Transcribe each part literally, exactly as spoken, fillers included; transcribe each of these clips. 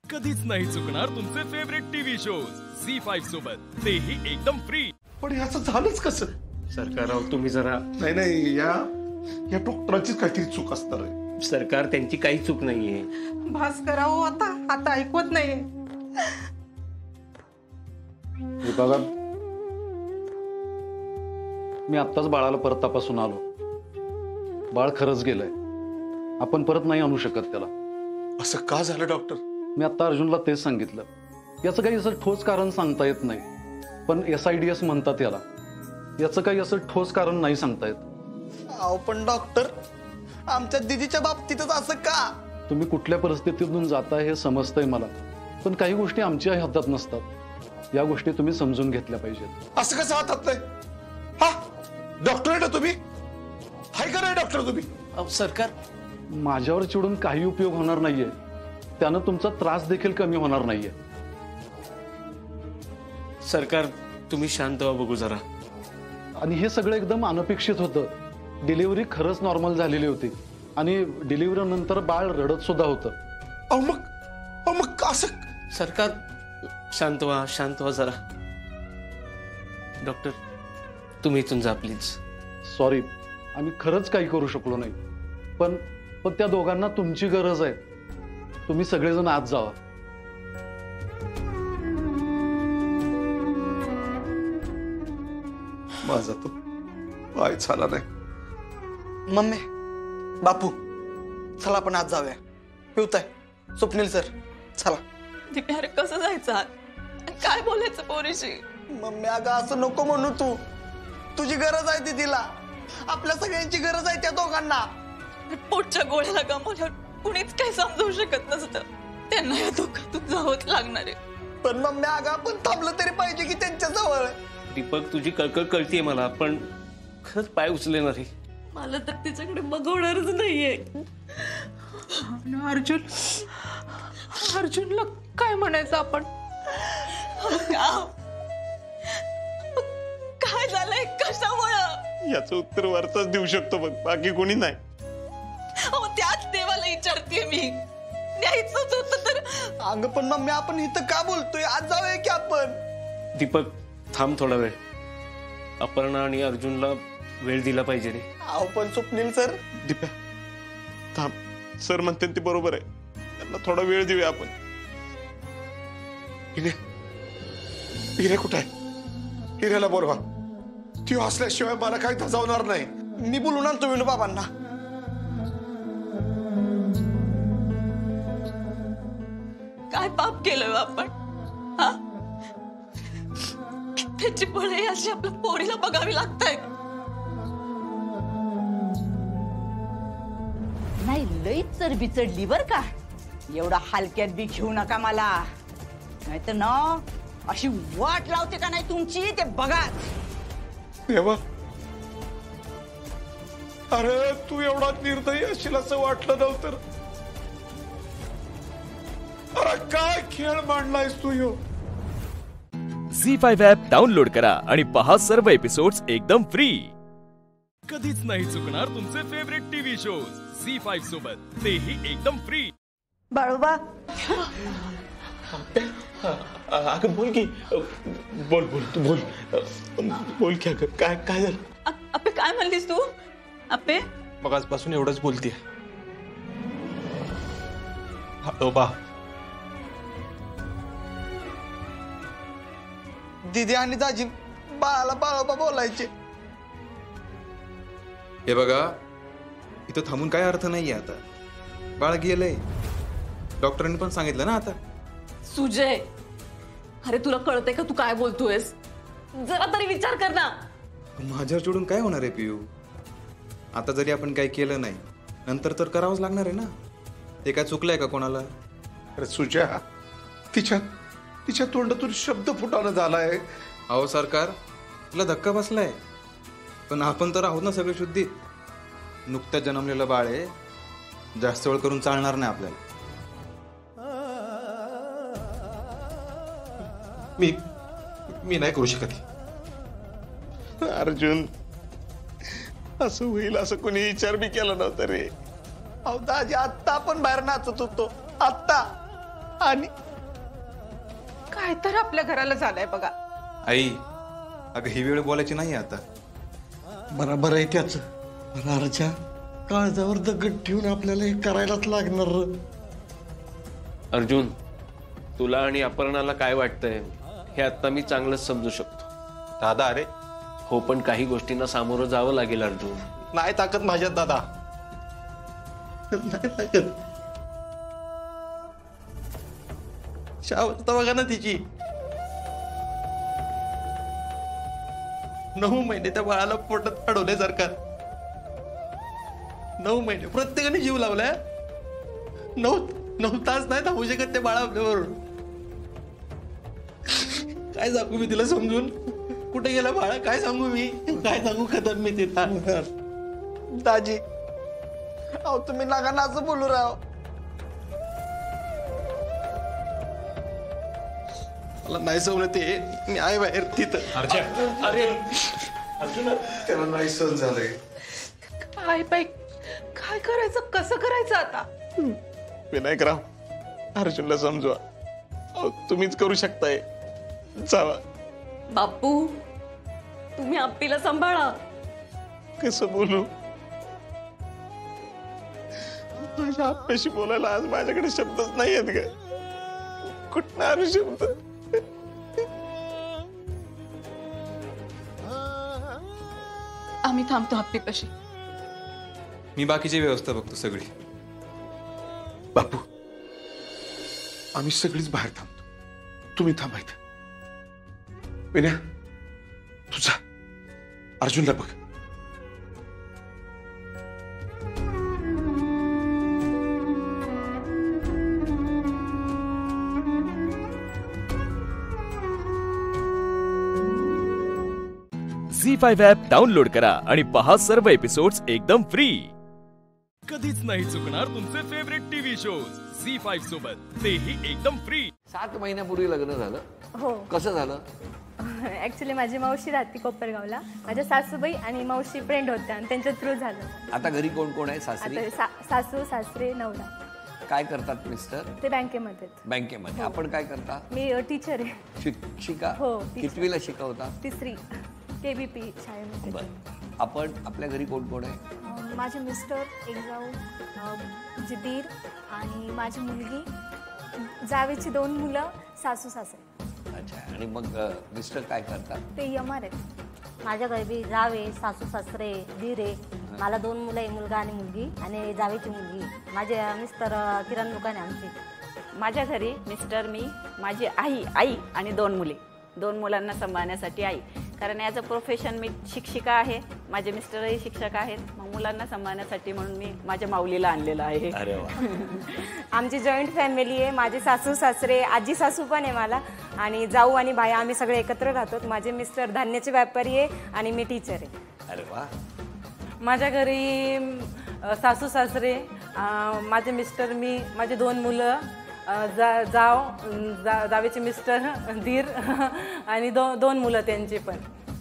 कधीच नाही चुकणार तुमचे favourite TV shows Zee five सोबत, तेही एकदम फ्री। पण याचं झालंच कसं? सरकार तुम्ही जरा नाही नाही या या डॉक्टरांचीच काहीतरी चूक असणार आहे। सरकार त्यांची काही चूक नाहीये। भास्करराव आता आता ऐकवत नाहीये। बघा मी आत्ताच बाळाला परत तपासून आलो। बाळ खरंच गेलंय, आपण परत नाही आणू शकत त्याला। असं का झालं डॉक्टर? मी आता अर्जुनला तेच सांगितलं। याचं काही असं ठोस कारण सांगता येत नाही, पण एस आय डी एस म्हणतात याला। याचं काही असं ठोस कारण नाही सांगता येत। अहो पण डॉक्टर आमच्या दीदीच्या बाबतीतच असं का? तुम्ही कुठल्या परिस्थितीतून जाताय हे समजतंय मला, पण काही गोष्टी आमच्या हातात नसतात। या गोष्टी तुम्ही समजून घेतल्या पाहिजेत। असं कसं हातात नाही? हा डॉक्टर आहे ना तुम्ही? हाय का नाही डॉक्टर तुम्ही? सरकार माझ्यावर चिडून काही उपयोग होणार नाहीये, त्यानं तुमचा त्रास देखील कमी होणार नाहीये। सरकार तुम्ही शांत व्हा बघू जरा। आणि हे सगळं एकदम अनपेक्षित होतं। डिलिव्हरी खरंच नॉर्मल झालेली होती आणि डिलिव्हरी नंतर बाळ रडत सुद्धा होतं। अहो मग अहो मग असं सरकार शांत व्हा शांत व्हा जरा। डॉक्टर तुम्ही इथून जा प्लीज। सॉरी, आम्ही खरंच काही करू शकलो नाही, पण पण त्या दोघांना तुमची गरज आहे। तुम्ही सगळेजण आत जावा। माझा तो पाय झाला नाही। मम्मी बापू चला आपण आज जाऊया। पिवताय स्वप्नील सर चला। दिप्या अरे कसं जायचं आत? काय बोलायचं पोरीशी? मम्मी अगं असं नको म्हणू तू। तुझी गरज आहे दीदीला, आपल्या सगळ्यांची गरज आहे त्या दोघांना। पोटच्या गोळ्याला गमावल्यावर कुणीच काही समजू शकत नसतं। त्यांना या दुःखातून जावंच लागणार आहे। पण मम्मी अगं आपण थांबलं तरी पाहिजे की त्यांच्या जवळ। दीपक तुझी कळकळ कळतीये मला, पण खरंच पाय उचलेणार आहे। मला तर तिच्याकडे बघवणारच नाहीये। अर्जुन अर्जुनला काय म्हणायचं आपण? काय झालंय कशामुळं? याचं उत्तर वरचाच देऊ शकतो बघ, बाकी कोणी नाही। अहो त्याच देवाला विचारतेय मी। न्यायचंच होतं तर। अगं पण मम्मी आपण इथं का बोलतोय? आज जाऊया की आपण। दीपक थांब थोडा वेळ, अपर्णा आणि अर्जुनला वेळ दिला पाहिजे रे। अहो पण स्वप्नील सर दिप्या थांब, सर म्हणते ते बरोबर आहे, त्यांना थोडा वेळ देऊया आपण। हिरे हिरे कुठे आहे? हिरेला बोलवा, ती असल्याशिवाय मला काही धजावणार नाही। मी बोलून आणतो विनू बाबांना। काय पाप केलं आपण? हा त्याची फळे अशी आपल्या पोरीला बघावी लागतायत। नाही लई चरबी चढली बर का? एवढा हलक्यात बी घेऊ नका मला, नाहीतर ना अशी वाट लावते का नाही तुमची ते बघा। देवा, अरे तू एवढा निर्दयी असेल असं वाटलं नव्हतं। अरे काय खेळ मांडलायस तू ह्यो? झी फाईव्ह ऍप डाउनलोड करा आणि पहा सर्व एपिसोड्स एकदम फ्री। कधीच नाही चुकणार तुमचे favourite TV shows Zee five सोबत, तेही एकदम फ्री। बाळूबा अगं बोल की, बोल बोल तू बोल बोल की अगं, काय काय झालं? अप्पे काय म्हणलीस तू? अप्पे मग आजपासून एवढंच बोलतीये। बा दीदी आणि दाजी बाळाला बाळोबा बोलायचे। हे बघा इथं थांबून काय अर्थ नाहीये। आता बाळ गेलंय, डॉक्टरांनी पण सांगितलं ना। आता सुजय अरे तुला कळतंय का तू काय बोलतोयस? जरा तरी विचार कर ना। माझ्यावर चिडून काय होणार आहे पियू? आता जरी आपण काही केलं नाही, नंतर तर करावंच लागणार आहे ना। ते काय चुकलंय का कोणाला? अरे सुजा, तिच्या तिच्या तोंडातून शब्द फुटाणं झालाय। अहो सरकार तिला धक्का बसलाय, पण आपण तर आहोत ना सगळे शुद्धीत। नुकत्याच जन्मलेलं बाळ आहे, जास्त वेळ करून चालणार नाही आपल्याला। मी मी नाही करू शकत। अर्जुन असं होईल असं कोणी विचार बी केला नव्हता रे। अहो दाजी आत्ता आपण बाहेर नाचत होतो, आत्ता आणि काय तर आपल्या घराला झालंय बघा. आई अगं ही वेळ बोलायची नाही आता. बरोबर आहे त्याच. रारच्या काळजावर दगड ठेवून आपल्याला हे करायलाच लागणार. अर्जुन, तुला आणि अपर्णाला काय वाटतंय हे आता मी चांगलंच समजू शकतो. दादा अरे हो, पण काही गोष्टींना सामोरं जावं लागेल अर्जुन. नाही ताकद माझ्यात दादा, नाही ताकद. शावस्था बघा ना तिची. नऊ महिने त्या बाळाला पोटात अडवले सरकार. नऊ महिने प्रत्येकाने जीव लावलाय. नऊ नऊ तास नाही थांबू शकत ते बाळा आपल्याबरोबर. काय सांगू मी तिला समजून? कुठे गेला बाळा? काय सांगू मी? काय सांगू खतम मी तिला? दाजी अहो तुम्ही नागा ना असं बोलू राव. मला नाही समजलं ते. मी आहे बाहेर तिथं. अरे त्याला नाही सहन झालंय. काय बाई, काय करायचं, कसं करायचं आता? विनायकराव अर्जुनला समजवा. अहो, तुम्हीच करू शकताय. जावा. बापू तुम्ही आप्पीला सांभाळा. कसं बोलू? माझ्या आप्याशी बोलायला आज माझ्याकडे शब्दच नाही आहेत ग. कुठं आले शब्द? आम्ही थांबतो आप्पीपाशी. मी बाकीची व्यवस्था बघतो सगळी. बापू आम्ही सगळीच बाहेर थांबतो, तुम्ही थांबायचं. विनया तुझा अर्जुनला बघ. झी फाईव्ह ॲप डाउनलोड करा आणि पहा सर्व एपिसोड्स एकदम फ्री. कधीच नाही चुकणार तुमचे favourite TV shows Zee five सोबत, तेही एकदम फ्री. सात महिन्यापूर्वी लग्न झालं. हो, कसं झालं? ऍक्च्युली माझी मावशी राहते कोपरगावला. माझ्या सासूबाई आणि मावशी फ्रेंड होत्या आणि त्यांच्या थ्रू झालं. आता घरी कोण कोण आहे? सासरी? आता सा- सासू सासरे नवरा. काय करतात मिस्टर? ते बँकेमध्ये आहेत. बँकेमध्ये. आपण काय करता? मी टीचर आहे. शिक्षिका? हो, teacher. कितवीला शिकवता? तिसरी केबीपी शाळेमध्ये. बरं. आपण आपल्या घरी कोण कोण आहे? अं, माझे मिस्टर, एक जाऊ, अं, जे दीर आणि माझी मुलगी, जावेची दोन मुलं, सासू सासरे. अच्छा. आणि मग अ, मिस्टर काय करतात? ते यमार आहेत. माझ्या घरी बी जावे, सासू सासरे, दीर आहे. मला दोन मुलं आहे, मुलगा आणि मुलगी, आणि जावेची मुलगी. माझे मिस्टर किराणा दुकान आहे आमचे. माझ्या घरी मिस्टर, मी, माझी आई आई आणि दोन मुले. दोन मुलांना सांभाळण्यासाठी आई. कारण ॲज अ प्रोफेशन मी शिक्षिका आहे. माझे मिस्टरही शिक्षक आहेत. मग मुलांना सांभाळण्यासाठी म्हणून मी माझ्या माऊलीला आणलेलं आहे. अरे वा. आमची जॉईंट फॅमिली आहे. माझे सासू सासरे, आजी सासू पण आहे मला, आणि जाऊ आणि बाया आम्ही सगळे एकत्र राहतो. माझे मिस्टर धान्याचे व्यापारी आहे आणि मी टीचर आहे. अरे वा. माझ्या घरी सासू सासरे, माझे मिस्टर, मी, माझे दोन मुलं, जा जाव जा जावेचे मिस्टर, दीर आणि दो दोन मुलं त्यांचे पण,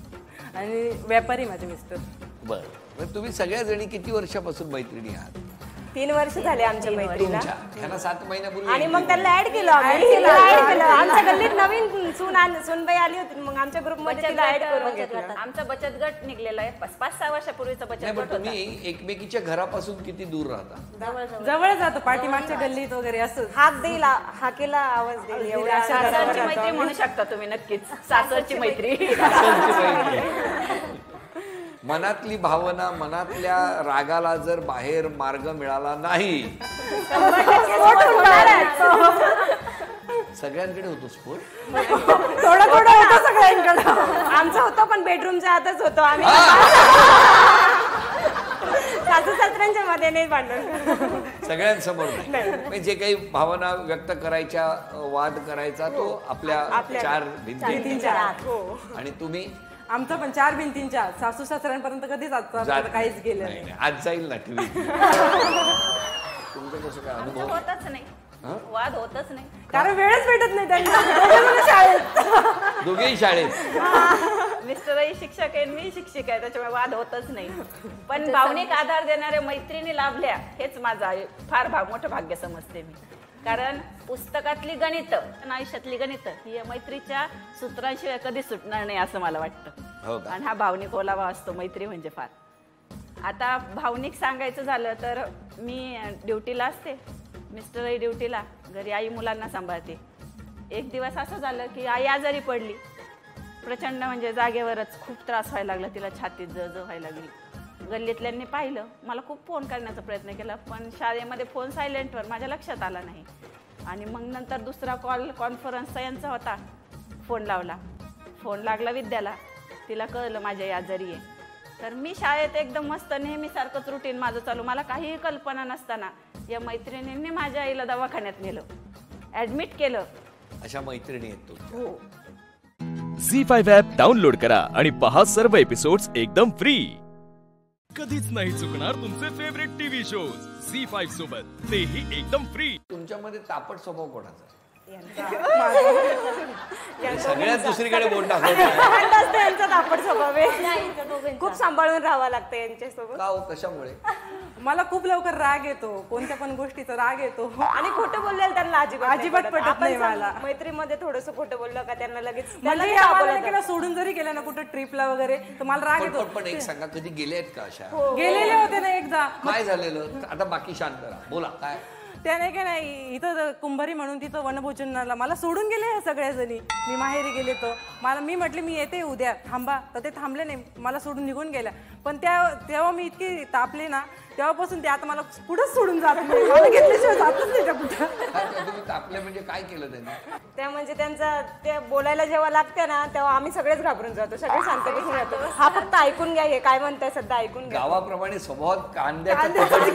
आणि व्यापारी माझे मिस्टर. बरं. तुम्ही सगळ्या जणी किती वर्षापासून मैत्रिणी आहात? तीन वर्ष झाले आमच्या मैत्रीला. ह्याला सात महिन्यापूर्वी आणि मग त्याला ऍड केलं आमच्या गल्लीत नवीन सून सूनबाई आली होती. मग आमच्या ग्रुपमध्ये तिला ऍड करून घेतलं. आमचा बचत गट निघलेला आहे. पाच सहा वर्षापूर्वीचा बचत गट होता. तुम्ही एकमेकीच्या घरापासून किती दूर राहता? जवळ जातो, पाठीमागच्या गल्लीत वगैरे असं. हात देईल, हाकेला आवाज देईल. एवढ्या सासरची मैत्री म्हणू शकता तुम्ही नक्कीच. सासरची मैत्री. मनातली भावना, मनातल्या रागाला जर बाहेर मार्ग मिळाला नाही, सगळ्यांकडे होतो स्फोट. थोडं थोडं होतं सगळ्यांकडं. आमचं होतं पण बेडरूमच्या आतच होतो आम्ही. सासू सासऱ्यांच्या मध्ये नाही भांडण. सगळ्यांसमोर नाही. जे काही भावना व्यक्त करायच्या, वाद करायचा, तो आपल्या चार भिंतींच्या. आणि तुम्ही? आमचं पण चार भिंतींच्या. सासू सासऱ्यांपर्यंत कधीच काहीच गेलं नाही. आज जाईल ना टीव्ही. तुमचं कसं काय अनुभव? होतच नाही, वाद होतच नाही, कारण वेळच भेटत नाही त्यांना. शाळेत, दोघेही शाळेत. मिस्टरही शिक्षक आहे, मी शिक्षिका आहे, त्याच्यामुळे वाद होतच नाही. पण भावनिक आधार देणाऱ्या मैत्रिणी लाभल्या हेच माझं फार भाग मोठं भाग्य समजते मी. कारण पुस्तकातली गणितं आयुष्यातली गणितं ही या मैत्रीच्या सूत्रांशिवाय कधी सुटणार नाही असं मला वाटतं. आणि हा भावनिक ओलावा असतो मैत्री म्हणजे फार. आता भावनिक सांगायचं झालं तर मी ड्युटीला असते, मिस्टरही ड्युटीला, घरी आई मुलांना सांभाळते. एक दिवस असं झालं की आई आजारी पडली, प्रचंड म्हणजे जागेवरच खूप त्रास व्हायला लागला तिला, छातीत जळजळ व्हायला लागली. गल्लीतल्यांनी पाहिलं, मला खूप फोन करण्याचा प्रयत्न केला पण शाळेमध्ये फोन सायलेंटवर, माझ्या लक्षात आला नाही. आणि मग नंतर दुसरा कॉल कॉन्फरन्सचा यांचा होता, फोन लावला, फोन लागला विद्याला, तिला कळलं माझी आई आजारी आहे. तर मी शाळेत एकदम मस्त नेहमीसारखंच रुटीन माझं चालू, मला काहीही कल्पना नसताना या मैत्रिणींनी माझ्या आईला दवाखान्यात नेलं, ऍडमिट केलं. अशा मैत्रिणी आहेत तुमच्या. हो. झी फाईव्ह ॲप डाउनलोड करा आणि पहा सर्व एपिसोड्स एकदम फ्री. कधीच नाही चुकणार तुमचे favourite TV shows Zee five सोबत, तेही एकदम फ्री. तुमच्यामध्ये तापट स्वभाव कोणाचा? सगळ्यात दुसरीकडे बोट यांचा तापट स्वभाव आहे, खूप सांभाळून राहावं लागतं यांच्यासोबत. का हो, कशामुळे? मला खूप लवकर राग येतो, कोणत्या पण गोष्टीचा राग येतो. आणि खोटं बोललेलं त्यांना अजिबात अजिबात पटत नाही मला. मैत्रीमध्ये थोडस खोटं बोललं का त्यांना लगेच मला सोडून जरी गेलं ना कुठं ट्रिपला वगैरे तर मला राग येतो. पण एक सांगा, कधी गेले आहेत का अशा? गेलेले होते ना एकदा. काय झालेलं? आता बाकी शांत राहा, बोला काय. त्याने काय नाही, इथं कुंभारी म्हणून तिथं वनभोजनाला मला सोडून गेले सगळ्याजणी. मी माहेरी गेले तर मला मी म्हटले मी येते उद्या, थांबा, तर ते थांबले नाही, मला सोडून निघून गेल्या. पण त्या तेव्हा मी इतकी तापले ना, तेव्हापासून ते आता मला पुढंच सोडून जात नाही, मला घेतल्याशिवाय जातच नाही त्या कुठं. तुम्ही तापले म्हणजे काय केलं त्यांनी? त्या म्हणजे त्यांचा ते बोलायला जेव्हा लागते ना तेव्हा आम्ही सगळेच घाबरून जातो, सगळे शांत बसून जातो. हा फक्त ऐकून घ्या, हे काय म्हणताय सध्या ऐकून घ्या. गावाप्रमाणे स्वभावात कांद्याचा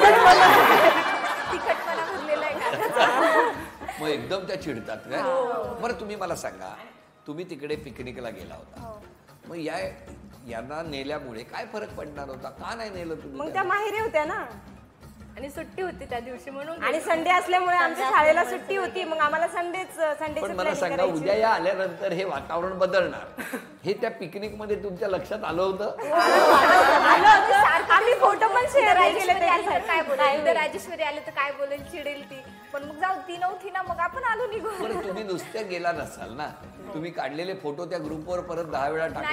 तिखटपणा भरलेला आहे. मग एकदम त्या चिडतात काय? बरं तुम्ही मला सांगा, तुम्ही तिकडे पिकनिकला गेला होता, मग या यांना नेल्यामुळे काय फरक पडणार होता? का नाही नेलं तुम्ही? मग त्या माहेरी होत्या ना आणि सुट्टी होती त्या दिवशी म्हणून, आणि संडे असल्यामुळे आमच्या शाळेला सुट्टी होती, मग आम्हाला संडेच संडेचं पण मला सांगा, उद्या या आल्यानंतर हे वातावरण बदलणार, हे त्या पिकनिक मध्ये तुमच्या लक्षात आलं होतं? आम्ही फोटो पण शेअर केले. काय बोलेल राजेश्वरी आले तर काय बोलेल, चिडेल ती, पण मग जाऊ, ती नव्हती ना, मग आपण आलो निघून. पण तुम्ही नुसत्या गेला नसाल ना, तुम्ही काढलेले फोटो त्या ग्रुपवर परत दहा वेळा टाकले.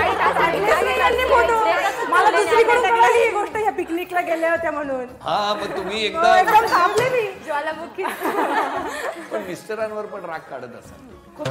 मला दुसरीकडून कळली ही गोष्ट, या पिकनिकला गेल्या होत्या म्हणून. हा, मग तुम्ही एकदम थांबले मी ज्वालामुखी. पण मिस्टरांवर पण राग काढत असाल?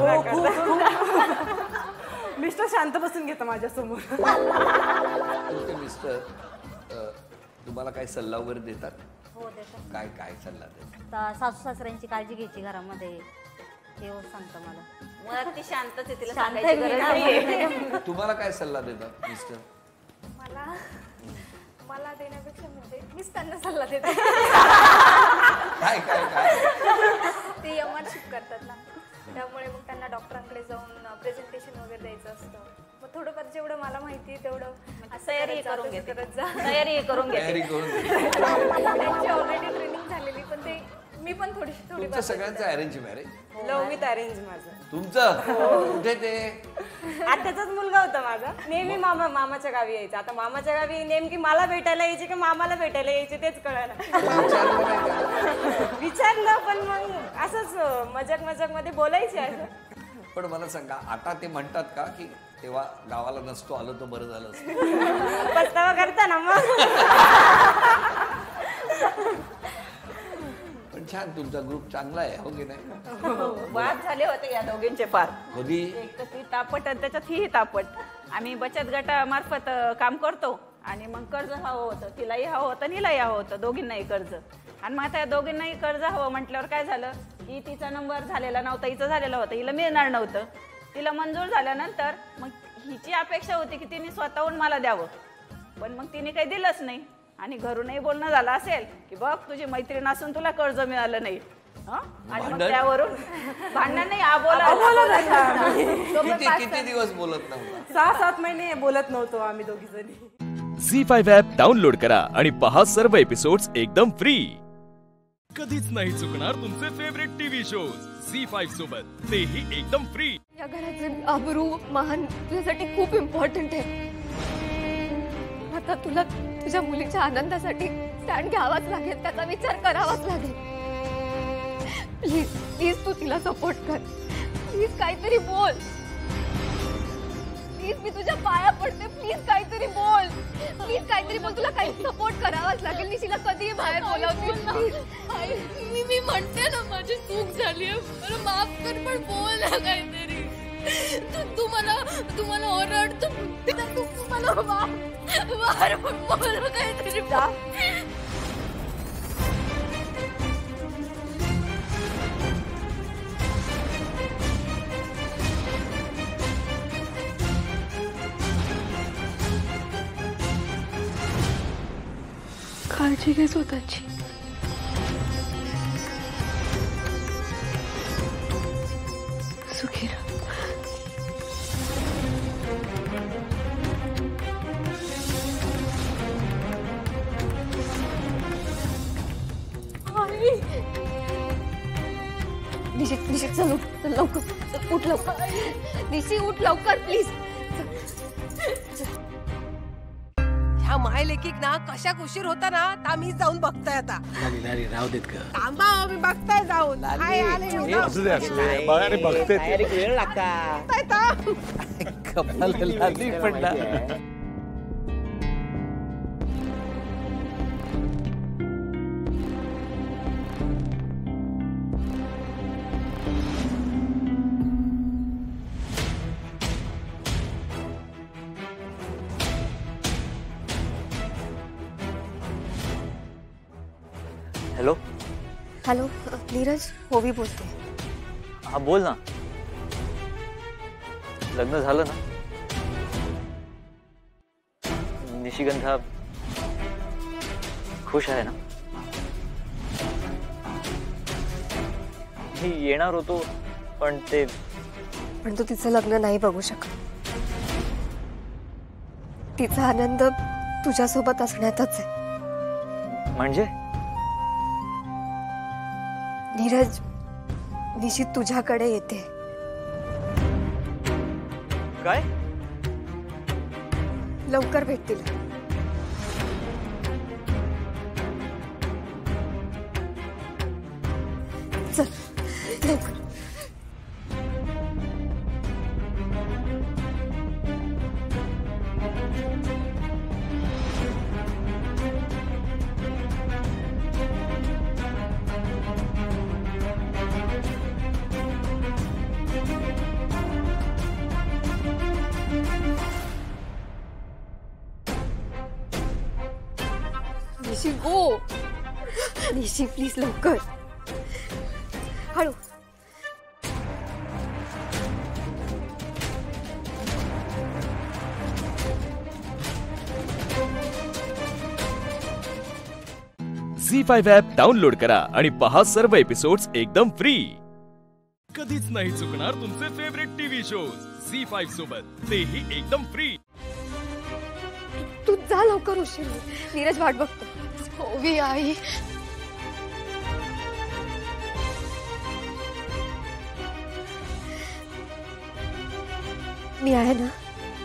मिस्टर शांत बसून घेता माझ्या समोर. तुमचे मिस्टर तुम्हाला काय सल्ला वगैरे देतात? हो देतात. काय काय सल्ला देतात? सासू सासऱ्यांची काळजी घ्यायची घरामध्ये, हे सांगतं मला. मला ती शांतच आहे, तिला शांत सांगायची गरज नाहीये. तुम्हाला काय सल्ला देतात मिस्टर? मला मला देण्यापेक्षा म्हणजे मीच त्यांना सल्ला देते. काय काय काय ते एमआरशिप करतात ना, त्यामुळे मग त्यांना डॉक्टरांकडे जाऊन प्रेझेंटेशन वगैरे द्यायचं असतं. मग थोडंफार जेवढं मला माहिती आहे तेवढं तयारी करून घेते, तयारी करून घेते. त्यांची ऑलरेडी ट्रेनिंग झालेली, पण ते मी पण थोडीशी थोडी. तुमचं सगळ्यांचं arrange marriage? Love with arrange माझं. तुमचं कुठे ते? आत्याचाच मुलगा होता माझा, नेहमी मामा मामाच्या गावी यायचा. आता मामाच्या गावी नेमकी मला भेटायला यायची की मामाला भेटायला यायची तेच कळलं. विचारलं पण मग असंच मजाक मजाक मध्ये बोलायचे असं. पण मला सांगा, आता ते म्हणतात का की तेव्हा गावाला नसतो आलो तर बरं झालं? पस्तावा करता ना मग. पण छान, तुमचा ग्रुप चांगला आहे, हो की नाही? वाद झाले होते या दोघींचे फार. कधी? एक तर ती तापट आणि त्याच्यात ही तापट. आम्ही बचत गटामार्फत काम करतो आणि मग कर्ज हवं होतं, तिलाही हवं होतं, नीलाही हवं होतं, दोघींनाही कर्ज. आणि मग त्या दोघींनाही कर्ज हवं म्हटल्यावर काय झालं की तिचा नंबर झालेला नव्हता, हिचं झालेलं होतं, हिला मिळणार नव्हतं. तिला मंजूर झाल्यानंतर मग हिची अपेक्षा होती की तिने स्वतःहून मला द्यावं, पण मग तिने काही दिलंच नाही. आणि घरूनही बोलणं झालं असेल की बघ तुझी मैत्रीण असून तुला कर्ज मिळालं नाही, आणि मग त्यावरून भांडण नाही, किती दिवस बोलत नव्हतं? सहा सात महिने बोलत नव्हतो आम्ही दोघी जणी. झी फाईव्ह ॲप डाउनलोड करा आणि पहा सर्व एपिसोड्स एकदम फ्री. कधीच नाही चुकणार तुमचे favourite TV shows Zee five सोबत, तेही एकदम फ्री. या घराचं आबरू मान तुझ्यासाठी खूप इम्पॉर्टंट आहे. आता तुला तुझ्या मुलीच्या आनंदासाठी स्टँड घ्यावाच लागेल, त्याचा विचार करावाच लागेल. प्लीज प्लीज तू तिला सपोर्ट कर, प्लीज काहीतरी बोल, प्लीज मी तुझ्या पाया पडते, प्लीज काहीतरी बोल, प्लीज काहीतरी बोल. तुला काही सपोर्ट करावाच लागेल. निशीला कधी बाहेर बोलावतील प्लीज. मी मी म्हणते ना माझी चूक झाली आहे, मला माफ कर, पण बोल ना काहीतरी. तू तू मला तू मला ओरड, तू तू मला मार मार, पण बोल ना काहीतरी. काळजी घे स्वतःची. सुखी राहा. निशी निशी चल उठ, चल लवकर, चल उठ लवकर. निशी उठ लवकर प्लीज. ह्या माय लेकीक ना कशाक उशीर होता ना ता मी जाऊन बघताय आता. राहू देत का? थांबा मी बघताय जाऊन. हाय आले वेळ लागता. कपाल लाली पडला. हॅलो हॅलो नीरज, ओवी बोलते. हा बोल ना. लग्न झालं ना? निशिगंधा खुश आहे ना? मी येणार होतो पण ते पण तू तिचं लग्न नाही बघू शकत. तिचा आनंद तुझ्यासोबत असण्यातच आहे. म्हणजे नीरज, निशी तुझ्याकडे येते. काय? लवकर भेटतील. चल लवकर. निशी गो. निशी प्लीज लवकर. हळू. झी फाईव्ह ॲप डाउनलोड करा आणि पहा सर्व एपिसोड्स एकदम फ्री. कधीच नाही चुकणार तुमचे favourite TV shows Zee five सोबत, तेही एकदम फ्री. तू जा लवकर, उशीर. नीरज वाट बघतो. ओवी आई. मी आहे ना,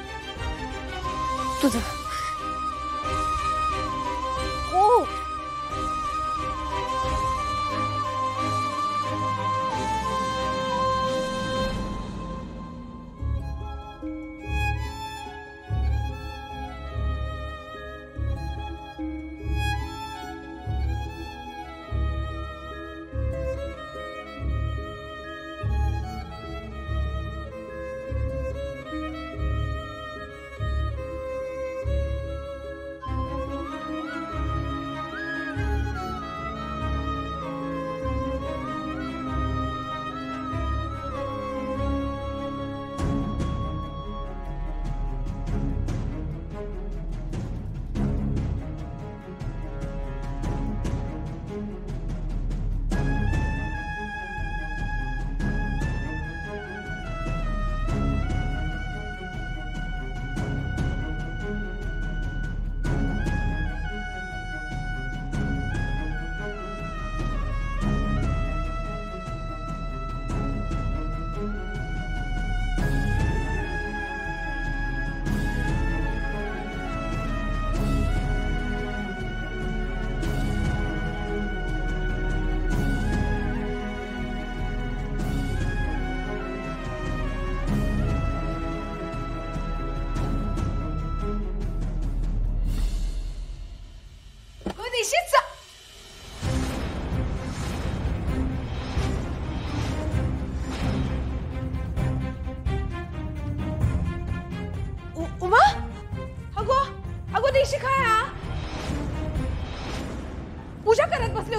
तुझा. हो.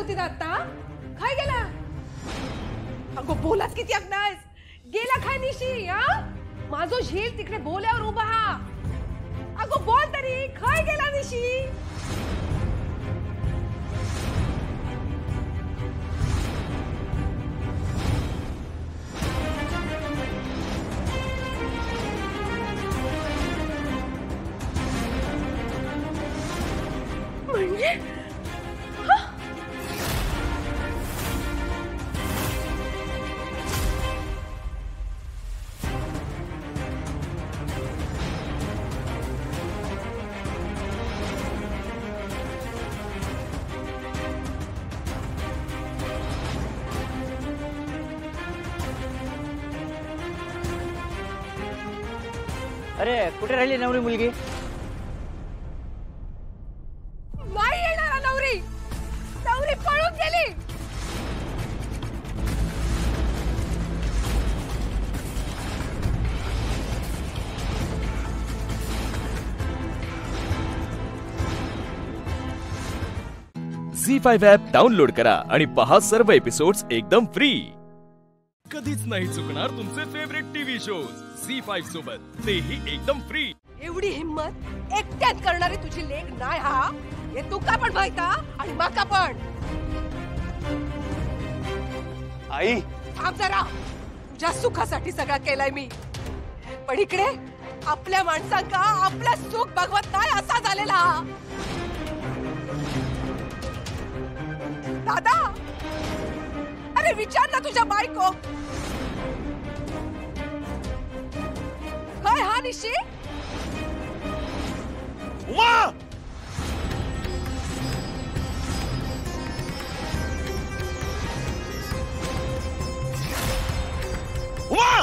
तिथं आता काय गेला अगं बोलाच किती अग्नास गेला काय निशी हा माझो झील तिकडे बोल्यावर उभा हा अगं बोल तरी काय गेला निशी म्हणजे अरे कुठे राहिली नवरी मुलगी? नाही येणार नवरी नवरी पळून गेली झी फाईव्ह ॲप डाउनलोड करा आणि पहा सर्व एपिसोड्स एकदम फ्री. कधीच नाही चुकणार तुमचे favourite TV shows Zee five सोबत, तेही एकदम फ्री. एवढी हिम्मत एकट्यात करणारी तुझी लेक नाही हा हे तुका पण माहिता आणि माका पण. आई थांब जरा तुझ्या सुखासाठी सगळा केलाय मी पण इकडे आपल्या माणसांका आपलं सुख बघवत नाही असा झालेला हा. दादा अरे विचार ना तुझ्या बायको काय हा निशी उमा उमा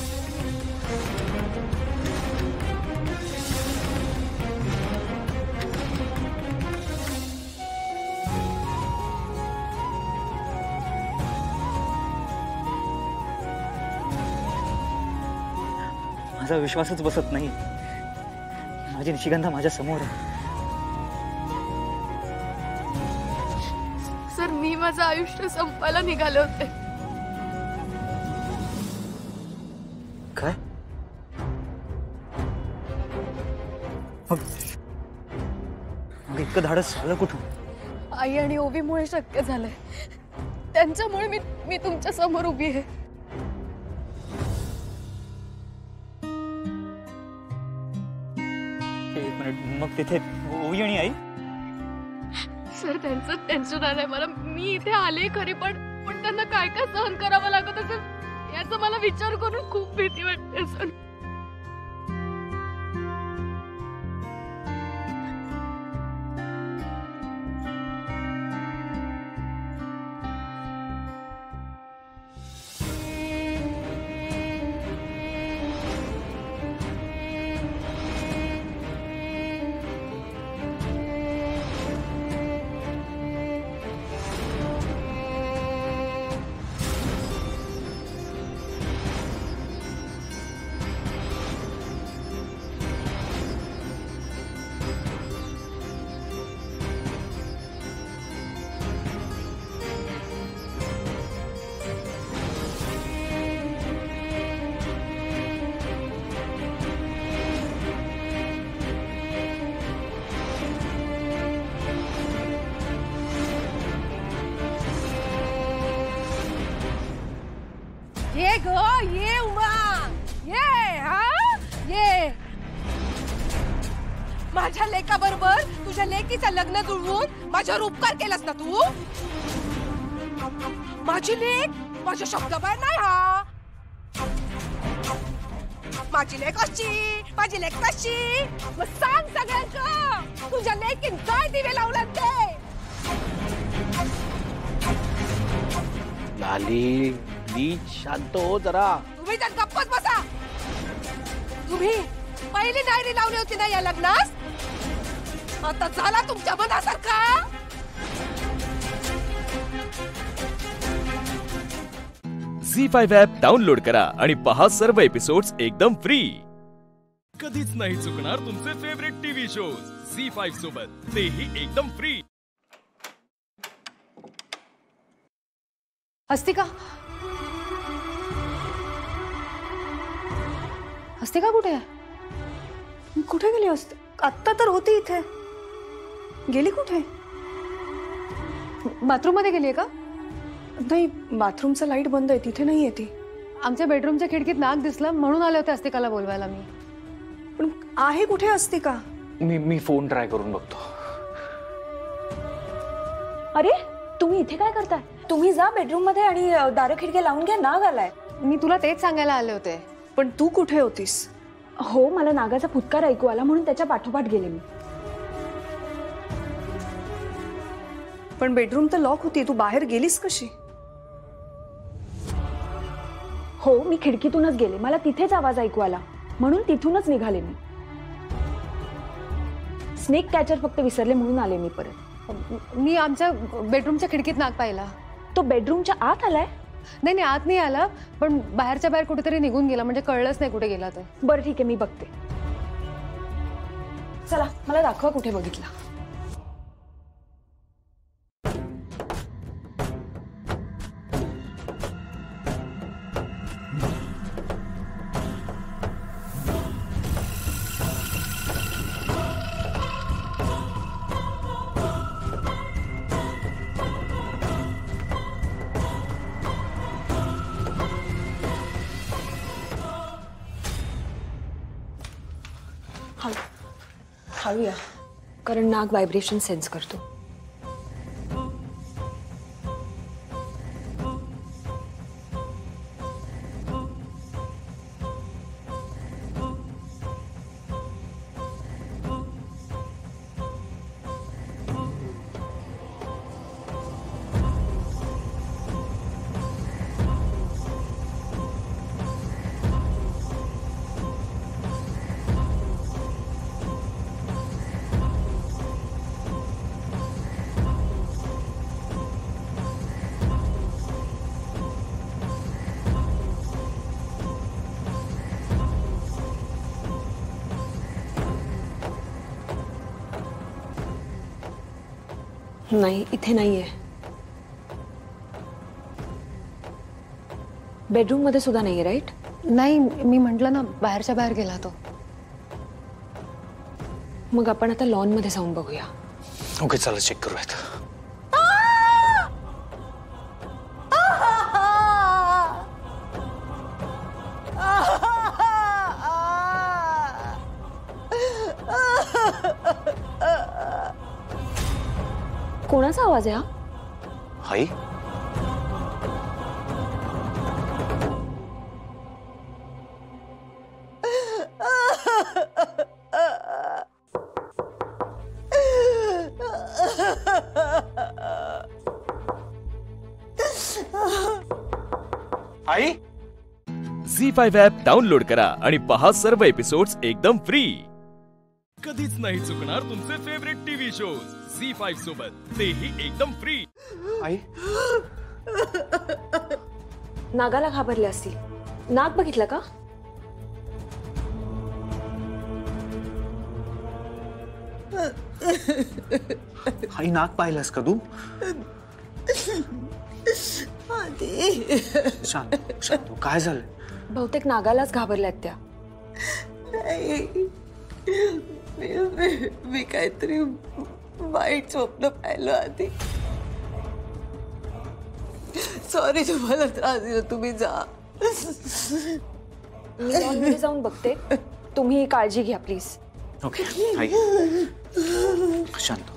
माझा विश्वासच बसत नाही. माझी निशिगंधा माझ्या समोर आहे. सर मी माझं आयुष्य संपायला निघाले होते. काय? मग मग इतकं धाडस झालं कुठून? आई आणि ओवीमुळे शक्य झालंय. त्यांच्यामुळे मी मी तुमच्या समोर उभी आहे. एक मिनिट, मग तिथे ओवी आणि आई? सर त्यांचं टेन्शन आलंय मला. मी इथे आले खरे पण पण त्यांना काय काय सहन करावं लागत असेल याचा मला विचार करून खूप भीती वाटते सर. ये ग ये उमा ये हा ये माझ्या लेका बरोबर तुझ्या लेकीचं लग्न जुळवून माझ्यावर उपकार केलास ना तू. माझी लेक माझ्या शब्दाबाहेर नाही हा. माझी लेक अशी माझी लेक कशी मग सांग सगळ्यांना तुझ्या लेकीन काय दिवे लावलं ते. लाली प्लीज शांत हो जरा. तुम्ही तर गप्पच बसा. तुम्ही पहिली डायरी लावली होती ना या लग्नास आता झाला तुमच्या मनासारखा. झी फाईव्ह ॲप डाउनलोड करा आणि पहा सर्व एपिसोड्स एकदम फ्री. कधीच नाही चुकणार तुमचे favourite TV shows Zee five सोबत, तेही एकदम फ्री. अस्तिका अस्तिका कुठे आहे? कुठे गेली असते? आत्ता तर होती इथे. गेली कुठे? बाथरूम मध्ये गेली का? नाही, बाथरूमचं लाईट बंद आहे, तिथे नाही आहे ती. आमच्या बेडरूमच्या खिडकीत नाक दिसलं म्हणून आले होते अस्तिकाला बोलवायला मी. पण आहे कुठे अस्तिका? मी मी फोन ट्राय करून बघतो. अरे तुम्ही इथे काय करताय? तुम्ही जा बेडरूम मध्ये आणि दार खिडकी लावून घ्या. नाग आलाय. मी तुला तेच सांगायला आले होते. पण तू कुठे होतीस? हो, मला नागाचा फुटकार ऐकू आला म्हणून त्याच्या पाठोपाठ गेले मी. पण बेडरूम तर लॉक होती, तू बाहेर गेलीस कशी? हो, मी खिडकीतूनच गेले. मला तिथेच आवाज ऐकू आला म्हणून तिथूनच निघाले मी. स्नेक कॅचर फक्त विसरले म्हणून आले मी परत. मी आमच्या बेडरूमच्या खिडकीत नाग पाहिला. तो बेडरूमच्या आत आलाय? नाही नाही, आत नाही आला, पण बाहेरच्या बाहेर कुठेतरी निघून गेला, म्हणजे कळलंच नाही कुठे गेला. तर बरं ठीक आहे, मी बघते. चला, मला दाखवा कुठे बघितला. हळूया, कारण नाग व्हायब्रेशन सेन्स करतो. नाही, इथे नाहीये. बेडरूम मध्ये सुद्धा नाहीये. राईट? नाही, मी म्हंटल ना बाहेरच्या बाहेर गेला तो. मग आपण आता लॉन मध्ये जाऊन बघूया. ओके, चला चेक करूयात. कोणाचा आवाज आहे हा? आई? आई? झी फाईव्ह ॲप डाउनलोड करा आणि पहा सर्व एपिसोड्स एकदम फ्री. कधीच नाही चुकणार तुमचे favourite TV shows Zee five सोबत, तेही एकदम फ्री. आई? नागाला घाबरले असतील. नाग बघितलं का? आई, नाग पाहिलास का तू? शांत शांत, काय झालं? बहुतेक नागालाच घाबरल्यात त्या. मी काहीतरी वाईट स्वप्न पाहिलं आधी. सॉरी, तुम्हाला त्रास दिला. तुम्ही जा. मी लॉनमध्ये जाऊन बघते. तुम्ही काळजी घ्या प्लीज. ओके, आई शांत.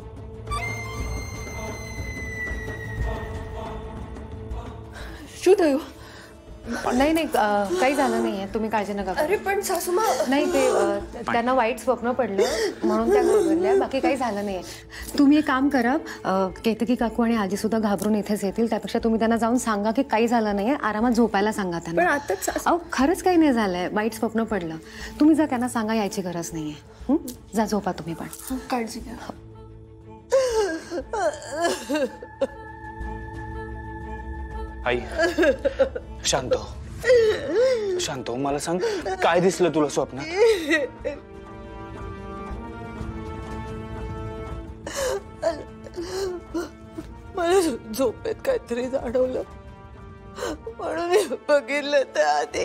શું થયું? नाही नाही, काही झालं नाहीये, तुम्ही काळजी नका करू. अरे पण सासूमा, नाही ते त्यांना वाईट स्वप्न पडलं म्हणून त्या घाबरल्या, बाकी काही झालं नाहीये. तुम्ही एक काम करा, केतकी काकू आणि आजी सुद्धा घाबरून इथेच येतील, त्यापेक्षा तुम्ही त्यांना जाऊन सांगा की काही झालं नाहीये, आरामात झोपायला सांगा त्यांना. पण आताच अहो खरंच काही नाही झालंय, वाईट स्वप्न पडलं. तुम्ही जा, त्यांना सांगा यायची गरज नाहीये. जा झोपा तुम्ही पण. काळजी घ्या. आई शांत हो, शांत हो. मला सांग, काय दिसलं तुला स्वप्नात? मला झोपेत काहीतरी जाणवलं. म्हणून मी बघितलं तर आधी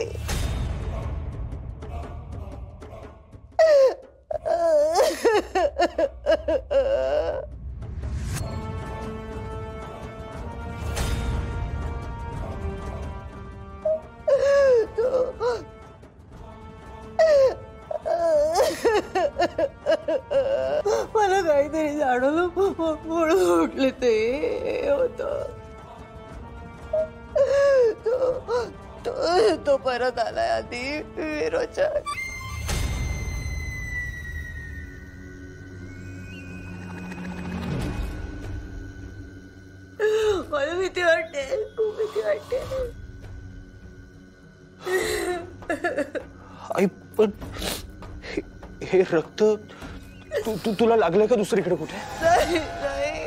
मला काहीतरी जाणवलं म्हणून उठले ते होत तो, तो, तो परत आलाय आधी विरोचन. मला भीती वाटते, खूप भीती वाटते. आई पण हे, हे रक्त तू तू तुला लागलंय का दुसरीकडे कुठे? नाही नाही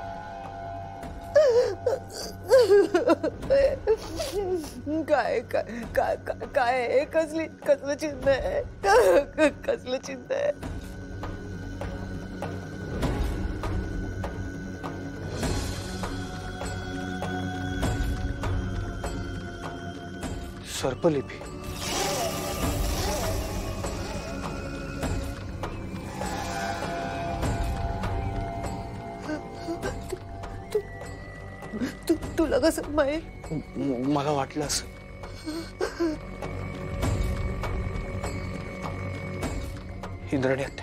काय काय काय काय आहे? कसली कसलं चिन्ह आहे? कसलं चिन्ह आहे? सर्पलिपी. तू तुला कसं माहित? मला वाटलं असं. इंद्राणी आत्या.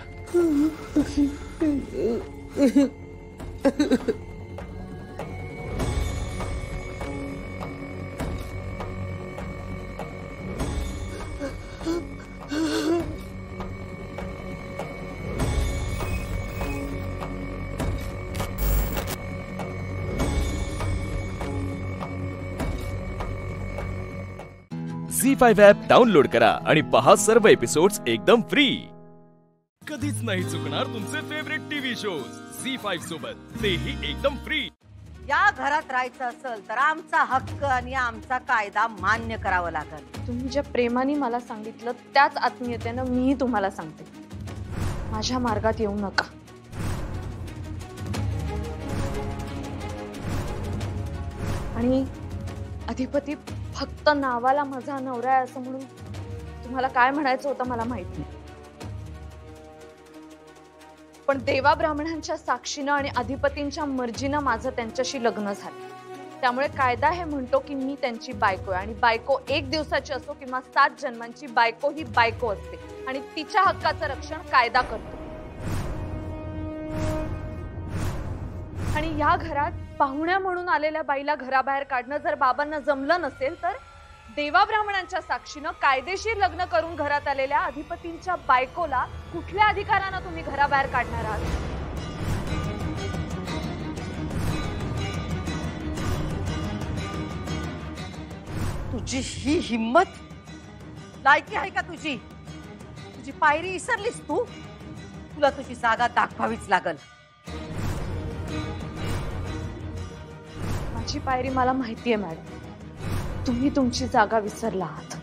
झी फाईव्ह ॲप डाउनलोड करा आणि पहा सर्व एपिसोड्स एकदम फ्री. कधीच नाही चुकणार तुमचे favourite TV shows Zee five सोबत, तेही एकदम फ्री. या घरात राहायचं असेल तर आमचा हक्क आणि आमचा कायदा मान्य करावा लागेल. तुम्ही ज्या प्रेमाने मला सांगितलं त्याच आत्मीयतेनं मीही तुम्हाला सांगते, माझ्या मार्गात येऊ नका. आणि अधिपती फक्त नावाला माझा नवरा आहे असं म्हणून तुम्हाला काय म्हणायचं होतं मला माहित नाही, पण देवा ब्राह्मणांच्या साक्षीनं आणि अधिपतींच्या मर्जीनं माझं त्यांच्याशी लग्न झालं. त्यामुळे कायदा हे म्हणतो की मी त्यांची बायको आहे आणि बायको एक दिवसाची असो किंवा सात जन्मांची, बायको ही बायको असते आणि तिच्या हक्काचं रक्षण कायदा करतो. आणि या घरात पाहुण्या म्हणून आलेल्या बाईला घराबाहेर काढणं जर बाबांना जमलं नसेल तर देवा ब्राह्मणांच्या साक्षीनं कायदेशीर लग्न करून घरात आलेल्या अधिपतींच्या बायकोला कुठल्या अधिकारानं तुम्ही घराबाहेर काढणार आहात? तुझी ही हिम्मत, लायकी आहे का तुझी? तुझी पायरी विसरलीस तू? तुला तुझी जागा दाखवावीच लागल. माझी पायरी मला माहितीये मॅडम, तुम्ही तुमची जागा विसरला आहात.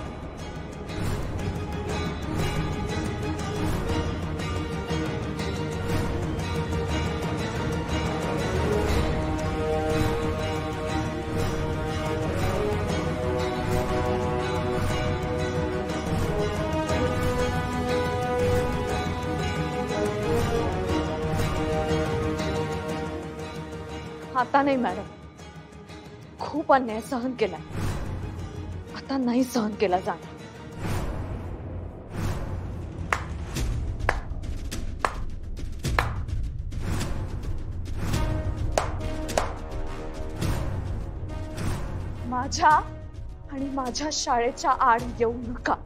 आता नाही मॅडम, खूप अन्याय सहन केला, आता नाही सहन केला जाणार. माझ्या आणि माझ्या शाळेच्या आड येऊ नका.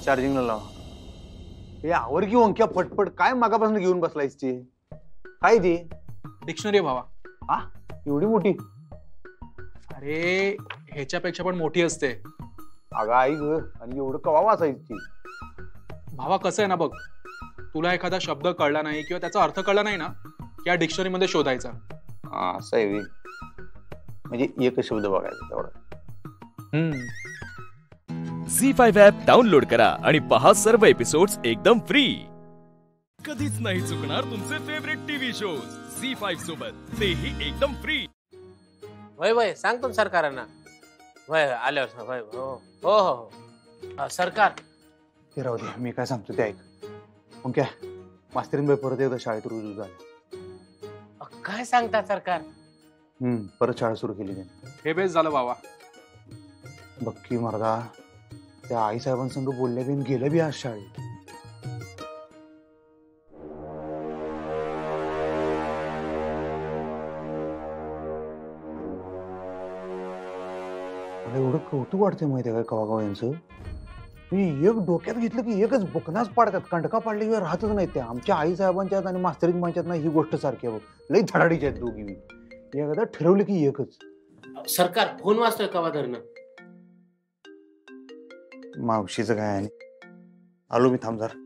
चार्जिंगला लावा. हे आवर की ओंक्या फटफट काय मागापासून घेऊन बसलायस ती? काय ती डिक्शनरी भावा. हा एवढी मोठी? अरे ह्याच्यापेक्षा पण मोठी असते. अगं आई ग, आणि एवढं कवा वाचायची? भावा कसं आहे ना बघ, तुला एखादा शब्द कळला नाही किंवा त्याचा अर्थ कळला नाही ना, या डिक्शनरी मध्ये शोधायचा. हा असं आहे, म्हणजे एक शब्द बघायचा तेवढा. झी फाईव्ह ऍप डाउनलोड करा आणि पहा सर्व एपिसोड्स एकदम फ्री. कधीच नाही चुकणार तुमचे favourite TV shows Zee five सोबत, तेही एकदम फ्री. वय वय सांगतो सरकारांना. वय आल्यावर वय हो हो हो सरकार. ते राहू दे, मी काय सांगतो ते ऐक. मग काय मास्तरीन बाई परत एकदा शाळेत रुजू झाले. काय सांगता सरकार? हम्म परत शाळा सुरू केली त्यांनी. हे बेस झालं बाबा. बक्की मर्दा, त्या आई साहेबांसंग बोलल्या बी गेलं बी आज शाळेत. मला एवढं कौतुक वाटतंय माहितीये काय कवा कवा यांचं. मी एक डोक्यात घेतलं की एकच बुकनाच पाडतात, कंटका पाडल्याशिवाय राहतच नाही. त्या आमच्या आई साहेबांच्यात आणि मास्तरीन मांच्यात ना ही गोष्ट सारखी आहे बघ. लई धडाडीचे आहेत दोघी बी. एकदा ठरवलं की एकच. सरकार फोन वाजतोय कवा धरणं. मावशीचं काय आहे, आलो मी, थांब जरा.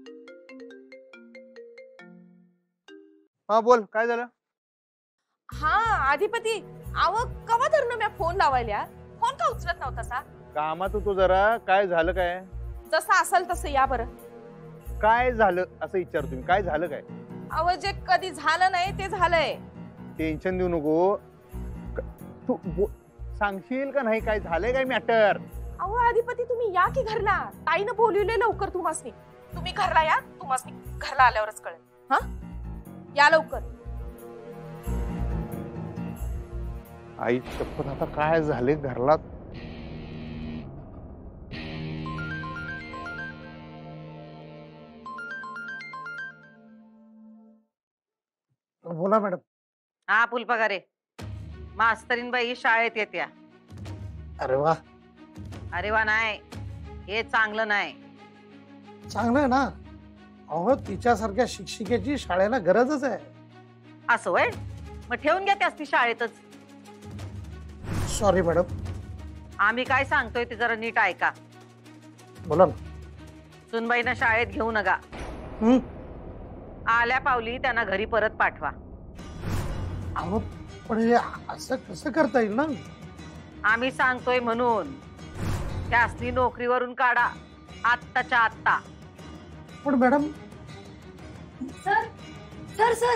हा बोल, काय झालं? हा अधिपती, आव कवा धरणं मी फोन लावायला, फोन का उचलत नव्हता सा? कामात होतो जरा. काय झालं काय? जसं असेल तसं या बरं. काय झालं असं विचार तुम्ही, काय झालं काय? अव जे कधी झालं नाही ते झालंय. टेन्शन देऊ नको. तू सांगशील का नाही काय झालंय काय मॅटर? अहो अधिपती तुम्ही या की घरला. ताईनं बोलवले लवकर तुम्हासनी. तुम्ही घरला या, तुम्हासनी घरला आल्यावरच कळेल. हा या लवकर. आई शपथ, आता काय झाले घरला? बोला मॅडम. हा फुलपगारे, मास्तरीन बाई शाळेत येत्या. अरे वा. अरे वा नाही, हे चांगलं नाही. चांगलं आहे ना. अहो तिच्यासारख्या शिक्षिकेची शाळेला गरजच आहे. असं वय, मग ठेवून घ्या त्यास ती शाळेतच. Sorry madam. आम्ही काय सांगतोय ते जरा नीट ऐका. बोला ना. सुनबाईंना शाळेत घेऊ नका. हम्म. आल्या पावली त्यांना घरी परत पाठवा. अहो पण हे असं कसं करता येईल ना? आम्ही सांगतोय म्हणून. त्यासनी नोकरीवरून काढा आत्ताच्या आत्ता. पण madam. Sir sir sir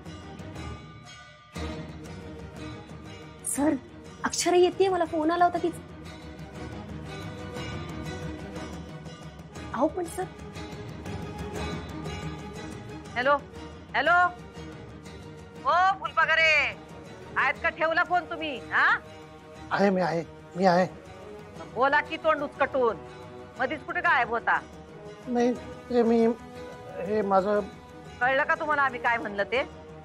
sir Akshara येते, मला फोन आला होता की. अहो पण सर. हॅलो हॅलो, ओ फुलपगारे, आहेत का ठेवला फोन तुम्ही? हा आहे, मी आहे, मी आहे. बोला की तोंड उचकटून. मधीच कुठे गायब होता? नाही ते मी, हे माझं. कळलं का तुम्हाला आम्ही काय म्हणलं ते?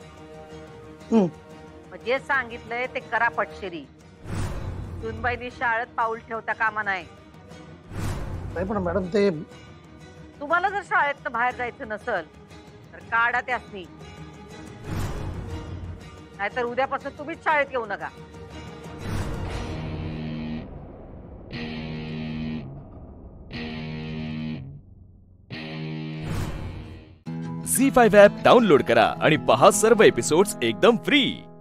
जे सांगितलंय ते करा पटशेरी. सुनबाईनी शाळेत पाऊल ठेवता कामा नाही. नाही पण मॅडम ते. तुम्हाला जर शाळेत बाहेर जायचं नसल तर काढा त्यासनी, नाहीतर उद्यापासून तुम्हीच शाळेत येऊ नका. झी फाईव्ह ऍप डाउनलोड करा आणि पहा सर्व एपिसोड्स एकदम फ्री.